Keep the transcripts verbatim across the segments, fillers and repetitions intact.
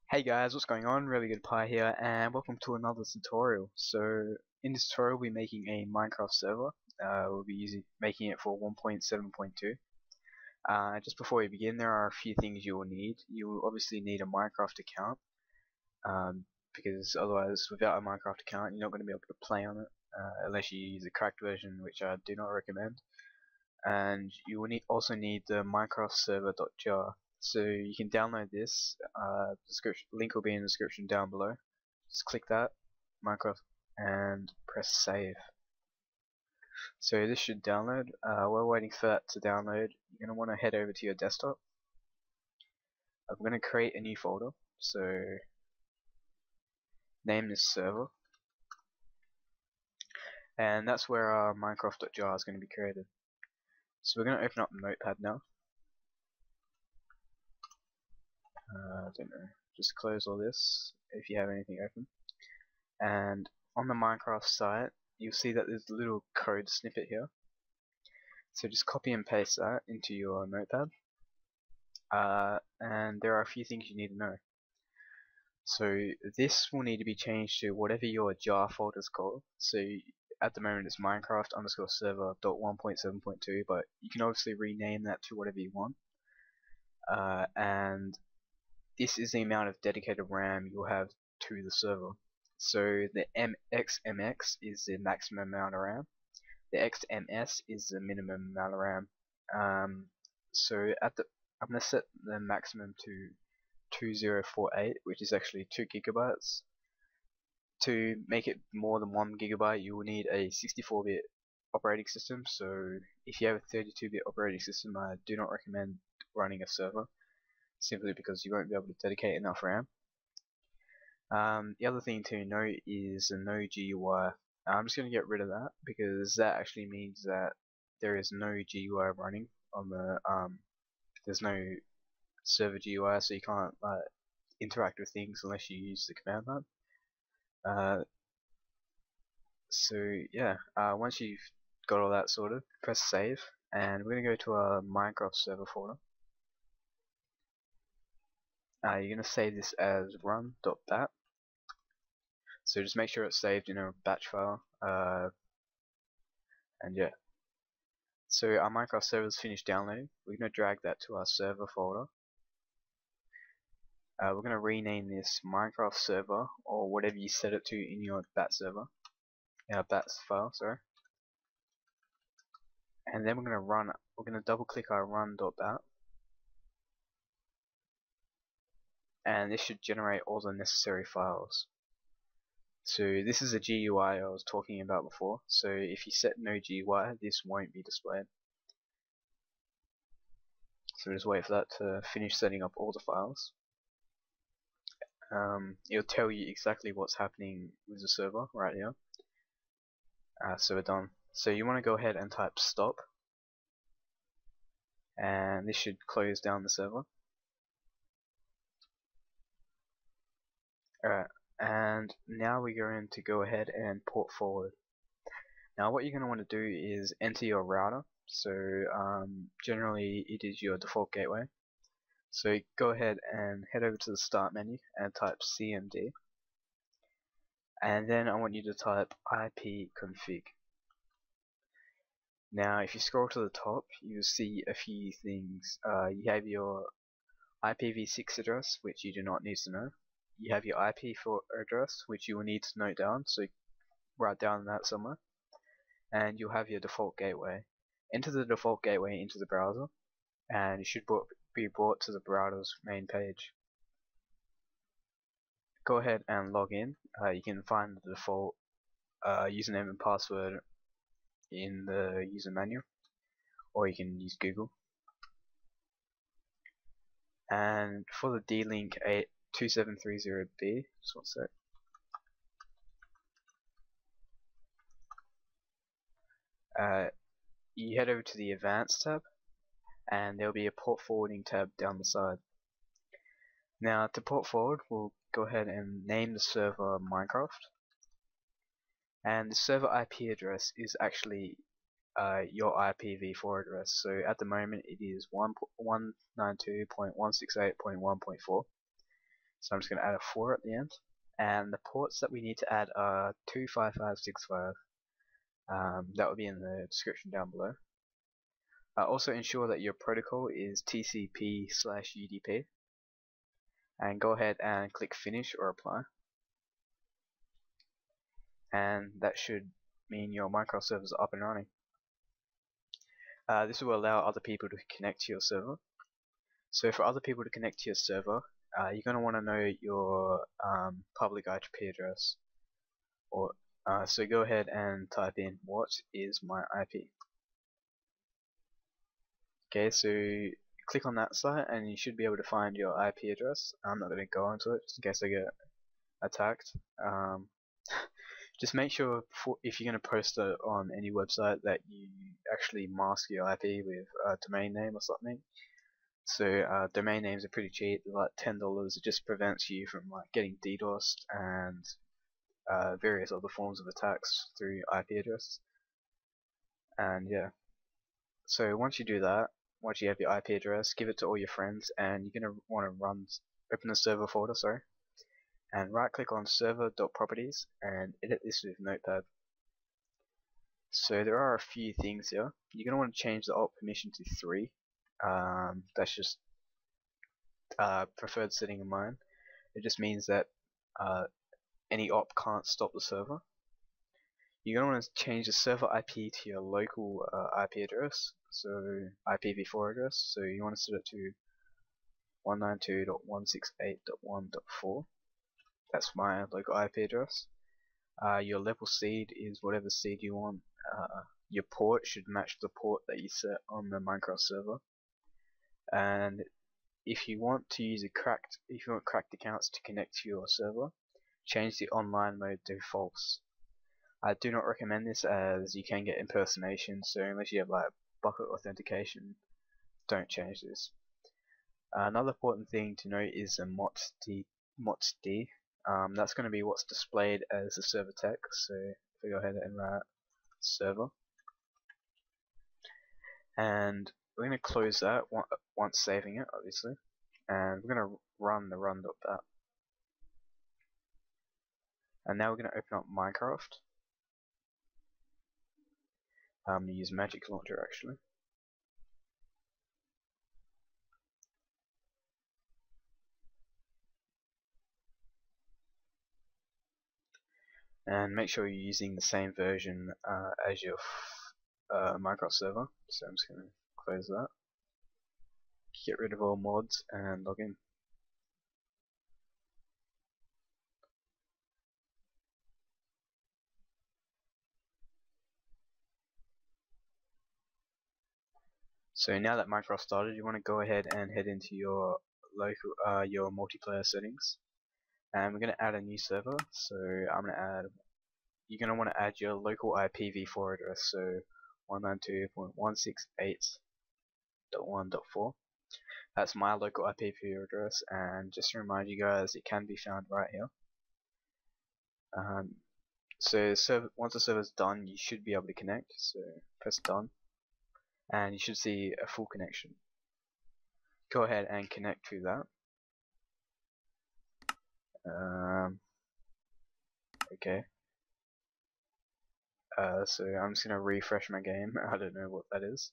Hey guys, what's going on? Really Good Pie here, and welcome to another tutorial. So, in this tutorial, we'll be making a Minecraft server. Uh, we'll be using making it for one point seven point two. Uh, just before we begin, there are a few things you will need. You will obviously need a Minecraft account, um, because otherwise, without a Minecraft account, you're not going to be able to play on it uh, unless you use a cracked version, which I do not recommend. And you will need also need the Minecraft server.jar. So you can download this. Uh, description link will be in the description down below. Just click that, Minecraft, and press save. So this should download. Uh, while waiting for that to download, you're gonna want to head over to your desktop. I'm gonna create a new folder. So name this server, and that's where our Minecraft.jar is going to be created. So we're gonna open up Notepad now. Uh, I don't know. Just close all this if you have anything open. And on the Minecraft site, you'll see that there's a little code snippet here. So just copy and paste that into your notepad. Uh, and there are a few things you need to know. So this will need to be changed to whatever your jar folder is called. So at the moment it's Minecraft underscore server dot one point seven point two, but you can obviously rename that to whatever you want. Uh, and this is the amount of dedicated RAM you'll have to the server. So the M X M X is the maximum amount of RAM. The X M S is the minimum amount of RAM. Um, so at the, I'm gonna set the maximum to two thousand forty-eight, which is actually two gigabytes. To make it more than one gigabyte, you will need a sixty-four bit operating system. So if you have a thirty-two bit operating system, I do not recommend running a server, simply because you won't be able to dedicate enough RAM. Um, the other thing to note is a no G U I. I'm just going to get rid of that because that actually means that there is no G U I running on the um, there's no server G U I, so you can't uh, interact with things unless you use the command line. Uh, so yeah, uh, once you've got all that sorted, press save, and we're going to go to our Minecraft server folder. Uh, you're going to save this as run.bat. So just make sure it's saved in a batch file, uh, and yeah. So our Minecraft server is finished downloading. We're going to drag that to our server folder. Uh, we're going to rename this Minecraft server, or whatever you set it to in your bat server, our bat file, sorry. And then we're going to run. We're going to double click our run.bat, and this should generate all the necessary files. So this is a G U I I was talking about before. So if you set no G U I, this won't be displayed. So just wait for that to finish setting up all the files. Um, it'll tell you exactly what's happening with the server right here. Uh, so we're done. So you want to go ahead and type stop, and this should close down the server. Alright, and now we're going to go ahead and port forward. Now what you're going to want to do is enter your router. So um, generally it is your default gateway. So go ahead and head over to the start menu and type C M D, and then I want you to type ipconfig. Now if you scroll to the top, you'll see a few things. Uh, you have your I P v six address, which you do not need to know. You have your I P four address, which you will need to note down, so write down that somewhere. And you'll have your default gateway. Enter the default gateway into the browser, and it should be brought to the browser's main page. Go ahead and log in. Uh, you can find the default uh, username and password in the user manual, or you can use Google. And for the D link eight two seven three zero B, just one sec. Uh, you head over to the Advanced tab, and there'll be a port forwarding tab down the side. Now to port forward, we'll go ahead and name the server Minecraft, and the server I P address is actually uh, your I P v four address. So at the moment it is one ninety-two dot one sixty-eight dot one point four. So I'm just going to add a four at the end. And the ports that we need to add are two five five six five. Um, that will be in the description down below. Uh, also ensure that your protocol is T C P slash U D P. And go ahead and click finish or apply. And that should mean your Minecraft server is up and running. Uh, this will allow other people to connect to your server. So for other people to connect to your server, uh, you're going to want to know your um, public I P address. Or uh, so go ahead and type in what is my I P. Okay, so click on that site and you should be able to find your I P address. I'm not going to go into it just in case I get attacked. Um, just make sure for, if you're going to post it on any website that you actually mask your I P with a domain name or something. So uh, domain names are pretty cheap, they're like ten dollars. It just prevents you from like getting DDoSed and uh, various other forms of attacks through I P address. And yeah, so once you do that, once you have your I P address, give it to all your friends, and you're gonna want to run, open the server folder, sorry, and right click on server.properties and edit this with Notepad. So there are a few things here. You're gonna want to change the alt permission to three. Um, that's just uh, preferred setting of mine. It just means that uh, any op can't stop the server. You're going to want to change the server I P to your local uh, I P address, so I P v four address. So you want to set it to one ninety-two dot one sixty-eight dot one dot four. That's my local I P address. Uh, your level seed is whatever seed you want. Uh, your port should match the port that you set on the Minecraft server. And if you want to use a cracked, if you want cracked accounts to connect to your server, change the online mode to false. I do not recommend this as you can get impersonation, so unless you have like bucket authentication, don't change this. Uh, another important thing to note is the motd. motd. Um, that's going to be what's displayed as the server text. So if we go ahead and write server, and we're going to close that once saving it, obviously, and we're going to run the run.bat. And now we're going to open up Minecraft. I'm going to use Magic Launcher actually. And make sure you're using the same version uh, as your uh, Minecraft server. So I'm just going to close that. Get rid of all mods and log in. So now that Minecraft started, you want to go ahead and head into your local, uh, your multiplayer settings, and we're going to add a new server. So I'm going to add. You're going to want to add your local I P v four address. So one ninety-two dot one sixty-eight dot one dot four. That's my local I P v four address, and just to remind you guys, it can be found right here. Um, so server, once the server's done, you should be able to connect. So press done, and you should see a full connection. Go ahead and connect to that. Um, okay. Uh, so I'm just gonna refresh my game. I don't know what that is.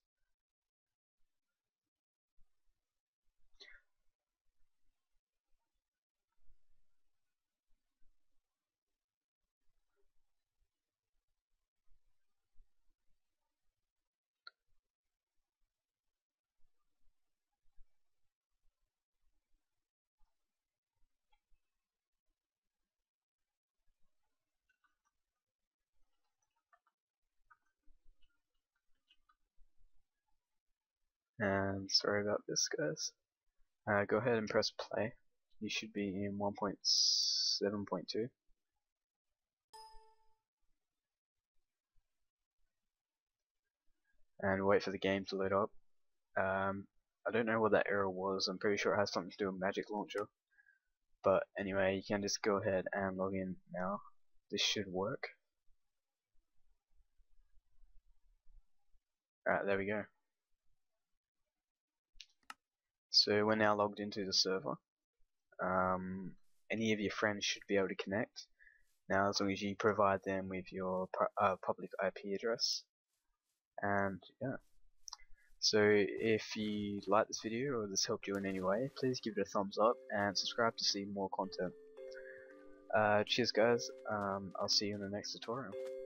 And sorry about this, guys. Uh, go ahead and press play. You should be in one point seven point two. And wait for the game to load up. Um, I don't know what that error was. I'm pretty sure it has something to do with Magic Launcher. But anyway, you can just go ahead and log in now. This should work. Alright, there we go. So we're now logged into the server. Um, any of your friends should be able to connect. Now, as long as you provide them with your uh, public I P address. And yeah. So if you like this video or this helped you in any way, please give it a thumbs up and subscribe to see more content. Uh, cheers guys, um, I'll see you in the next tutorial.